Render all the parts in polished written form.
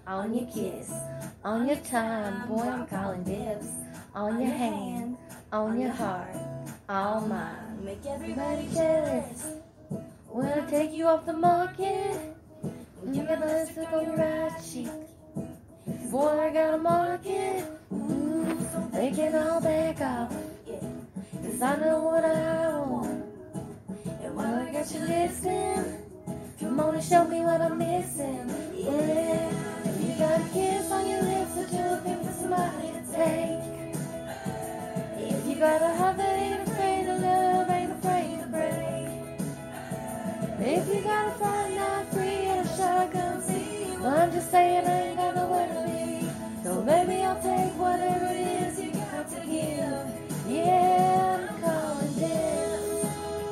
on your kiss, on your time, boy, I'm calling dibs. On your hand, on your heart, all mine. Make everybody jealous. When I take you off the market, you got lipstick on your right cheek. Boy, I got a market. They can all back off. 'Cause I know what I want. And while I got you listening, come on and show me what I'm missing. Yeah, if you got a kiss on your lips that you're looking for somebody to take. If you got a heart that ain't afraid of love, ain't afraid to break. If you got a fight not free and a shotgun seat, well, I'm just saying I ain't got nowhere to be. So baby, I'll take whatever it is you got to give. Yeah, I'm calling this.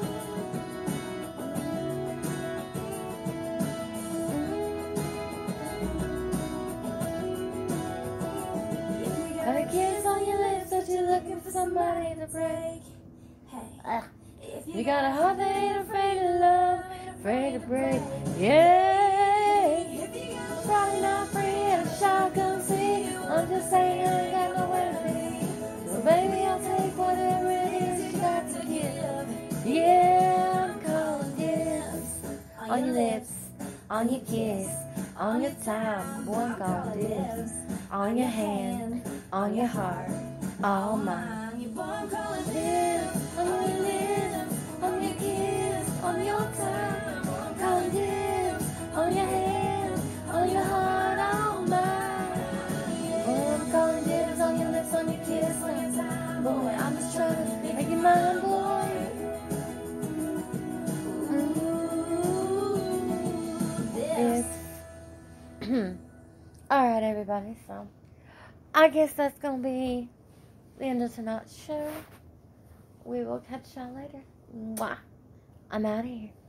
Got a kiss on your lips that you're looking for somebody to break. Hey, if you got a heart that ain't afraid of love, afraid to break. Yeah, probably not free and a shotgun seat. I'm just saying I ain't got nowhere to be. So baby, I'll take whatever it is you got to give. Yeah, I'm calling dibs. On your lips, on your kiss, on your time, boy, I'm calling dibs. On your hand, on your heart, all mine. Boy, I'm calling dibs. On your lips, on your kiss, on your time, I'm calling dibs. On your hand, on your heart, all mine. Boy, I'm calling dibs on your lips, on your kiss, on your time. Boy, I'm just trying to make you mine, boy. This. Alright, everybody, so I guess that's gonna be the end of tonight's show. We will catch y'all later. Mwah. I'm out of here.